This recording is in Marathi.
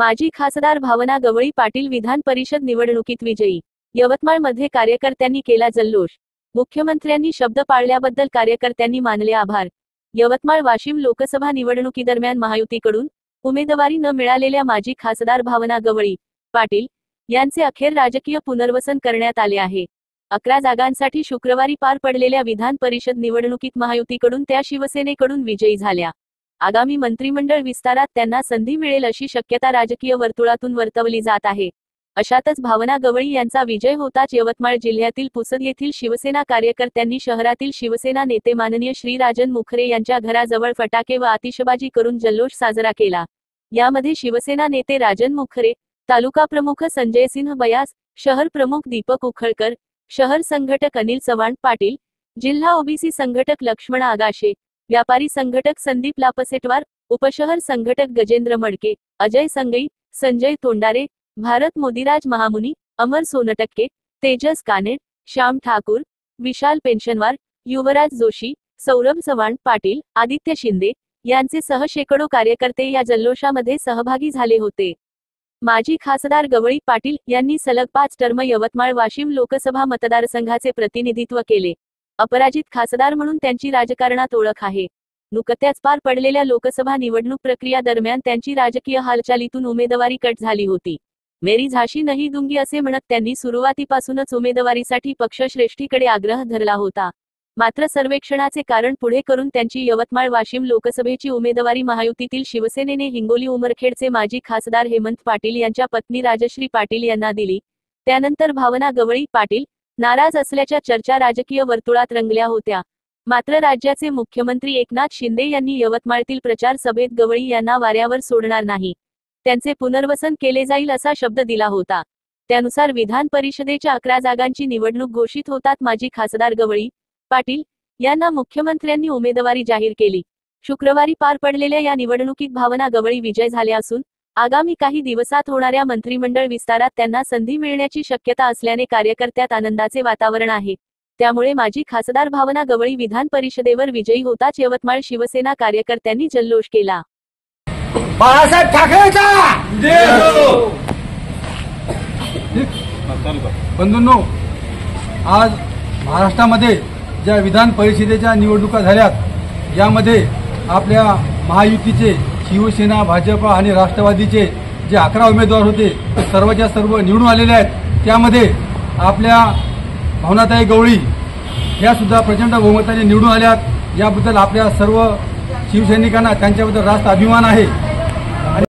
माजी खासदार भावना गवळी पाटील विधान परिषद निवडणुकीत विजयी। यवतमाळमध्ये कार्यकर्त्यांनी केला जल्लोष। मुख्यमंत्र्यांनी शब्द पाळल्याबद्दल कार्यकर्त्यांनी मानले आभार। यवतमाळ वाशिम लोकसभा निवडणुकीदरम्यान महायुतीकडून उमेदवारी न मिळालेल्या माजी खासदार भावना गवळी पाटील यांचे अखेर राजकीय पुनर्वसन करण्यात आले आहे। 11 जागांसाठी शुक्रवारी पार पडलेल्या विधान परिषद निवडणुकीत महायुतीकडून त्या शिवसेनेकडून विजयी झाल्या। आगामी मंत्रिमंडळ विस्तारात त्यांना संधी मिळेल अशी शक्यता राजकीय वर्तुळातून वर्तवली जात आहे। अशातच भावना गवळी यांचा विजय होताच यवतमाळ जिल्ह्यातील पुसद येथील शिवसेना कार्यकर्त्यांनी शहरातील शिवसेना नेते माननीय श्री राजन मुखरे यांच्या घराजवळ फटाके व आतिषबाजी करून जल्लोष साजरा केला। यामध्ये शिवसेना नेते राजन मुखरे, तालुका प्रमुख संजय सिंह बयास, शहर प्रमुख दीपक उखळकर, शहर संघटक अनिल चव्हाण पाटील, जिल्हा ओबीसी संघटक लक्ष्मण आगाशे, व्यापारी संघटक संदीप लापसेटवार, उपशहर संघटक गजेंद्र मडके, अजय संगई, संजय तोंडारे, भारत मोदीराज महामुनी, अमर सोनटक्के, तेजस कानेड, श्याम ठाकूर, विशाल पेन्शनवार, युवराज जोशी, सौरभ चव्हाण पाटील, आदित्य शिंदे यांचे सह शेकडो कार्यकर्ते या जल्लोषामध्ये सहभागी झाले होते। माजी खासदार गवळी पाटील यांनी सलग 5 टर्म यवतमाळ वाशिम लोकसभा मतदारसंघाचे प्रतिनिधित्व केले। अपराजित खासदार म्हणून त्यांची राजकारणात ओळख आहे। नुकत्याच पार पडलेल्या लोकसभा निवडणूक प्रक्रिया दरम्यान त्यांची राजकीय हालचालीतून उमेदवारी कट झाली होती। मेरी झाशी नहीं दूंगी असे म्हणत त्यांनी सुरुवातीपासूनच उमेदवारीसाठी पक्षश्रेष्ठीकडे आग्रह धरला होता। मात्र सर्वेक्षणाचे कारण पुढे करून त्यांची यवतमाळ वाशिम लोकसभेची उमेदवारी महायुतीतील शिवसेनेने हिंगोली उमरखेडचे माजी खासदार हेमंत पाटील यांच्या पत्नी राजश्री पाटील यांना दिली। त्यानंतर भावना गवळी पाटील नाराज असल्याच्या चर्चा राजकीय वर्तुळात रंगल्या होत्या। मात्र राज्याचे मुख्यमंत्री एकनाथ शिंदे यांनी यवतमाळतील प्रचार सभेत गवळी यांना वाऱ्यावर सोडणार नाही, त्यांचे पुनर्वसन केले जाईल असा शब्द दिला होता। त्यानुसार विधान परिषदेच्या 11 जागांची निवडणूक घोषित होतात माजी खासदार गवळी पाटील यांना मुख्यमंत्र्यांनी उमेदवारी जाहीर केली। शुक्रवारी पार पडलेल्या या निवडणुकीत भावना गवळी विजय झाले असून आगामी काही दिवसात होणाऱ्या मंत्रिमंडळ विस्तारात त्यांना संधी मिळण्याची शक्यता असल्याने कार्यकर्त्यात आनंदाचे वातावरण आहे। त्यामुळे माजी खासदार भावना गवळी विधान परिषदेवर विजयी होताच यवतमाळ शिवसेना कार्यकर्त्यांनी जल्लोष केला। बाळासाहेब ठाकरेंचा जय हो। बंधूंनो, आज महाराष्ट्रामध्ये ज्या विधान परिषदेच्या निवडणुका झाल्यात यामध्ये आपल्या महायुतीचे शिवसेना, भाजप आणि राष्ट्रवादीचे जे 11 उमेदवार होते ते सर्वच्या सर्व निवडून आलेले आहेत। त्यामध्ये आपल्या भावनाताई गवळी या सुद्धा प्रचंड बहुमताने निवडून आल्यात। याबद्दल आपल्या सर्व शिवसैनिकांना त्यांच्याबद्दल रास्त अभिमान आहे।